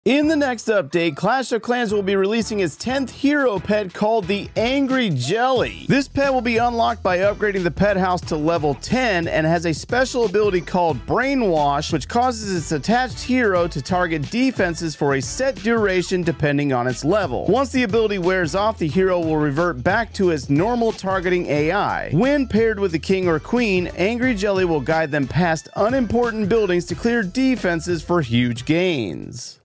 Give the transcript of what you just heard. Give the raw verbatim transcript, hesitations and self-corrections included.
In the next update, Clash of Clans will be releasing its tenth hero pet called the Angry Jelly. This pet will be unlocked by upgrading the pet house to level ten and has a special ability called Brainwash, which causes its attached hero to target defenses for a set duration depending on its level. Once the ability wears off, the hero will revert back to its normal targeting A I. When paired with the king or queen, Angry Jelly will guide them past unimportant buildings to clear defenses for huge gains.